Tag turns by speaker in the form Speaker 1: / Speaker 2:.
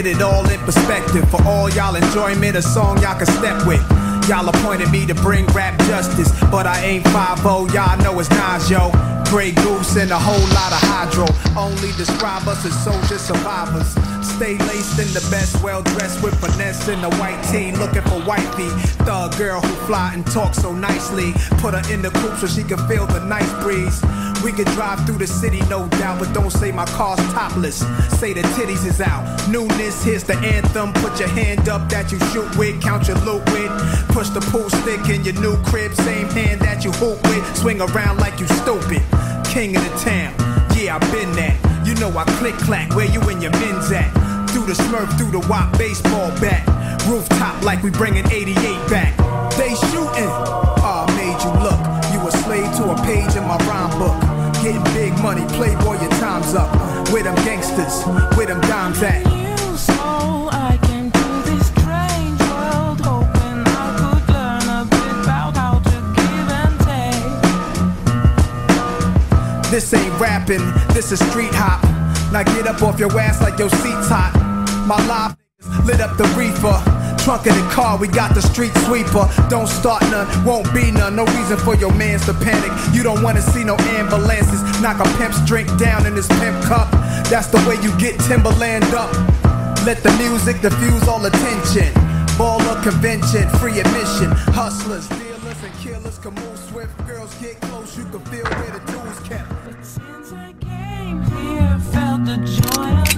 Speaker 1: get it all in perspective. For all y'all enjoyment, a song y'all can step with. Y'all appointed me to bring rap justice, but I ain't 5-0, y'all know it's Nas, yo. Grey Goose and a whole lot of hydro. Only describe us as soldier survivors. Stay laced in the best, well dressed with finesse in the white tee, looking for wifey. Thug girl who fly and talk so nicely. Put her in the coupe so she can feel the nice breeze. We can drive through the city, no doubt, but don't say my car's topless. Say the titties is out. Newness, here's the anthem. Put your hand up that you shoot with, count your loot with. Push the pool stick in your new crib, same hand that you hoop with. Swing around like you stupid. King of the town, yeah, I been that. You know I click clack, where you and your men's at? Through the Smurf, through the WAP baseball bat. Rooftop like we bringing 88 back. They shooting, made you look. You a slave to a page in my rhyme book. Getting big money, playboy, your time's up. Where them gangsters, where them dimes at?
Speaker 2: So I came to this strange world, hoping I could learn a bit about how to give and take.
Speaker 1: This ain't rapping, this is street hop. Now get up off your ass like your seat's hot. My live lit up the reefer. Trunk of the car, we got the street sweeper. Don't start none, won't be none. No reason for your mans to panic. You don't wanna see no ambulances. Knock a pimp's drink down in his pimp cup. That's the way you get Timberland up. Let the music diffuse all attention. Baller convention, free admission. Hustlers, dealers, and killers can move swift. Girls get close, you can feel where the tools kept.
Speaker 2: But since I came here, felt the joy of